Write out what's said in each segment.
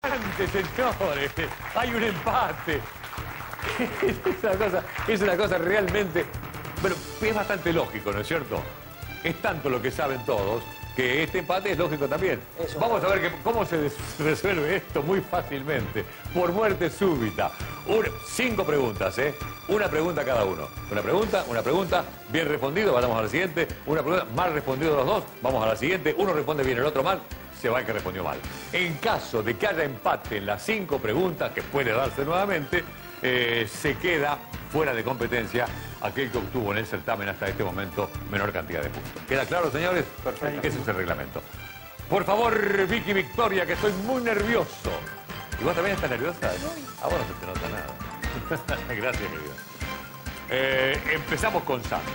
Señores, hay un empate. Es una cosa realmente... Bueno, es bastante lógico, ¿no es cierto? Es tanto lo que saben todos que este empate es lógico también. Vamos a ver cómo se resuelve esto muy fácilmente. Por muerte súbita. 5 preguntas, ¿eh? Una pregunta cada uno. Una pregunta, bien respondido, vamos a la siguiente. Una pregunta, mal respondido los dos, vamos a la siguiente. Uno responde bien, el otro mal, se va el que respondió mal. En caso de que haya empate en las 5 preguntas, que puede darse nuevamente, se queda fuera de competencia aquel que obtuvo en el certamen hasta este momento menor cantidad de puntos. ¿Queda claro, señores? Perfecto. Ese es el reglamento. Por favor, Vicky Victoria, que estoy muy nervioso. ¿Y vos también estás nerviosa? ¿No? A vos no se te nota nada. Gracias, querida. Empezamos con Sandro.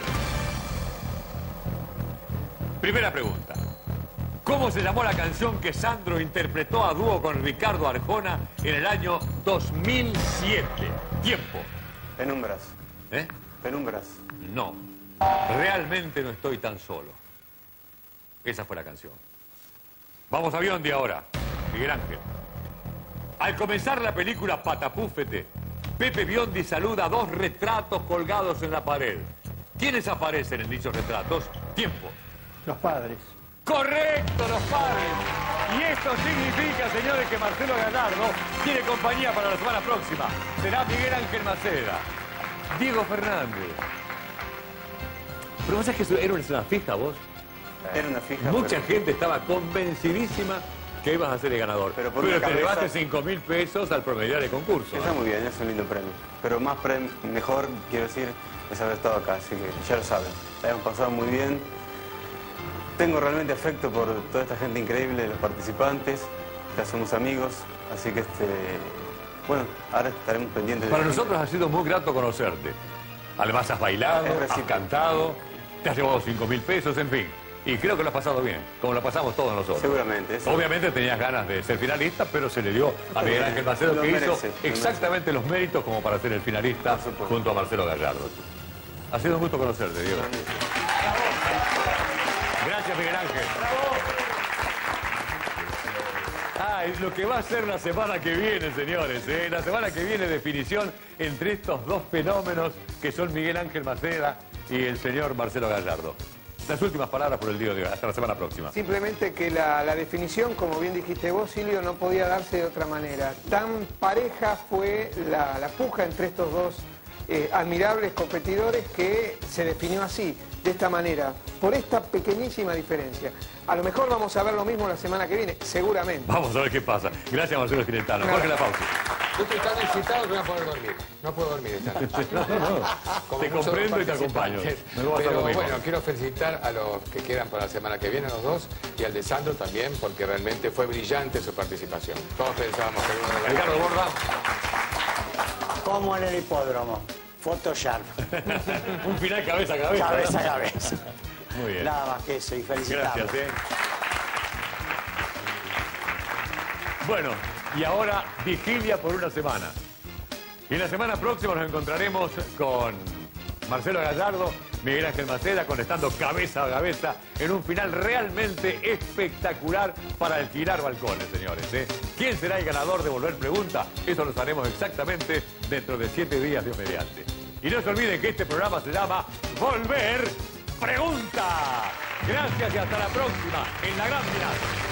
Primera pregunta. ¿Cómo se llamó la canción que Sandro interpretó a dúo con Ricardo Arjona en el año 2007? Tiempo. Penumbras. ¿Eh? Penumbras. No. Realmente no estoy tan solo. Esa fue la canción. Vamos a Biondi ahora. Miguel Ángel. Al comenzar la película Patapúfete, Pepe Biondi saluda a 2 retratos colgados en la pared. ¿Quiénes aparecen en dichos retratos? Tiempo. Los padres. ¡Correcto, los padres! Y esto significa, señores, que Marcelo Gallardo tiene compañía para la semana próxima. Será Miguel Ángel Maceda. Diego Fernández. Pero vos sabés que era una fija, vos. Era una fija. Mucha gente estaba convencidísima que ibas a ser el ganador. Pero te llevaste 5.000 pesos al promediar el concurso. Está muy bien, es un lindo premio. Pero mejor, quiero decir, es haber estado acá, así que ya lo saben. La hemos pasado muy bien. Tengo realmente afecto por toda esta gente increíble, los participantes. Ya somos amigos, así que bueno, ahora estaremos pendientes de... Para nosotros ha sido muy grato conocerte. Además has bailado, has cantado, te has llevado 5.000 pesos, en fin. Y creo que lo has pasado bien, como lo pasamos todos nosotros. Seguramente. Obviamente tenías ganas de ser finalista, pero se le dio a Miguel Ángel Macedo, que hizo exactamente los méritos como para ser el finalista junto a Marcelo Gallardo. Ha sido un gusto conocerte, Diego. Gracias, Miguel Ángel. Es lo que va a ser la semana que viene, señores. La semana que viene, definición entre estos 2 fenómenos que son Miguel Ángel Maceda y el señor Marcelo Gallardo. Las últimas palabras por el día de hoy. Hasta la semana próxima. Simplemente que la definición, como bien dijiste vos, Silvio, no podía darse de otra manera. Tan pareja fue la puja entre estos 2 admirables competidores que se definió así, de esta manera, por esta pequeñísima diferencia. A lo mejor vamos a ver lo mismo la semana que viene, seguramente. Vamos a ver qué pasa. Gracias, Marcelo Giretano. Jorge La Pausa. Yo estoy tan excitado que no voy a poder dormir. No puedo dormir esta noche. Te comprendo y te acompaño. Pero bueno, quiero felicitar a los que quedan para la semana que viene, a los 2, y al de Sandro también, porque realmente fue brillante su participación. Todos pensábamos que uno de Ricardo Borda. Como en el hipódromo. Photoshop. Un final cabeza a cabeza. Cabeza a cabeza. Muy bien. Nada más que eso, y felicitarlos. Gracias, Bueno, y ahora vigilia por una semana. Y la semana próxima nos encontraremos con Marcelo Gallardo, Miguel Ángel Maceda, conectando cabeza a cabeza en un final realmente espectacular para alquilar balcones, señores. ¿Quién será el ganador de Volver Pregunta? Eso lo haremos exactamente dentro de 7 días, Dios mediante. Y no se olviden que este programa se llama Volver Pregunta. Gracias y hasta la próxima en la gran final.